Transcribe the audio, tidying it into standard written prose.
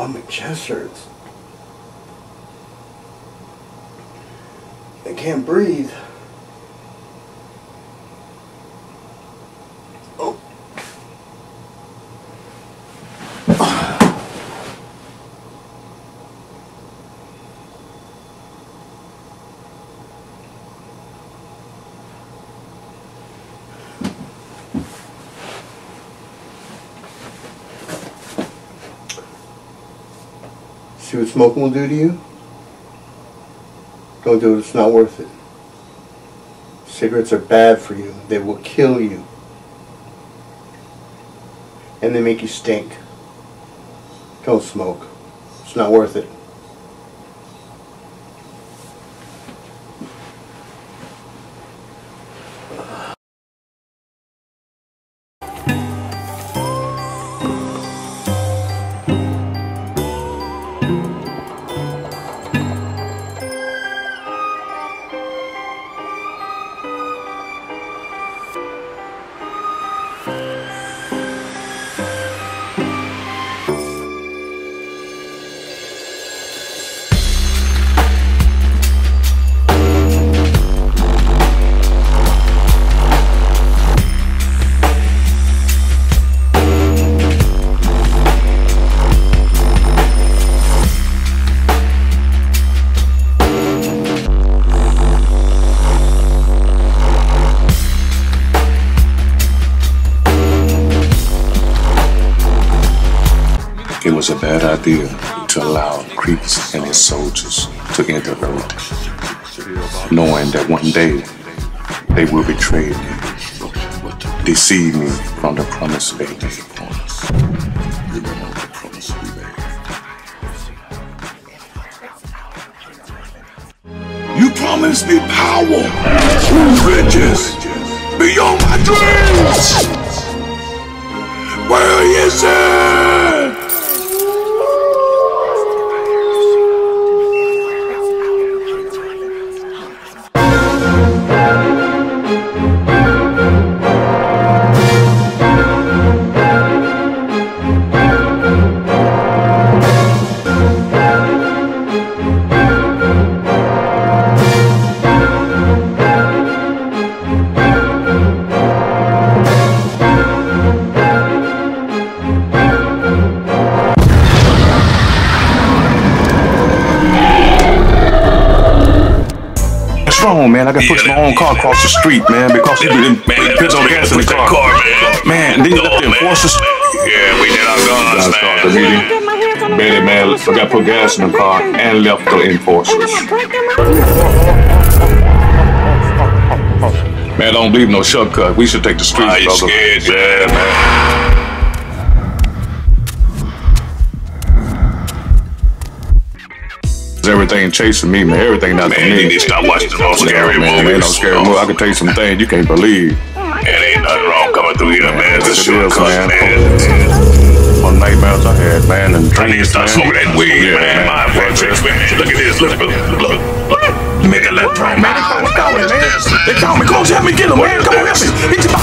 Oh, my chest hurts. I can't breathe. Oh. See what smoking will do to you? Don't do it, it's not worth it. Cigarettes are bad for you. They will kill you. And they make you stink. Don't smoke. It's not worth it. It was a bad idea to allow Creeks and his soldiers to enter Earth, knowing that one day they will betray me, deceive me from the promised land. You promised me power, riches, beyond my dreams. Where is it? Man, I gotta push my own car across the street, man, because he didn't put on the gas in the car. Man, then you left the enforcers. Yeah, we did our guns, man. The meeting. Betty, man, I gotta put gas in the car and left the enforcers. Man, don't leave no shortcut. We should take the streets, brother. You scared? Yeah, man. Everything chasing me, man. Everything not for me. You need to stop watching the most scary movies. Man, no scary movie. I can tell you some things you can't believe. Man, ain't nothing wrong coming through here, man. This shortcut, man. One nightmares I had, man, and I need to start smoking that weed, man. My friends, man. Look at this. Look. Make a left turn, man. They call me. Come on, help me get him, man. Come on, help me.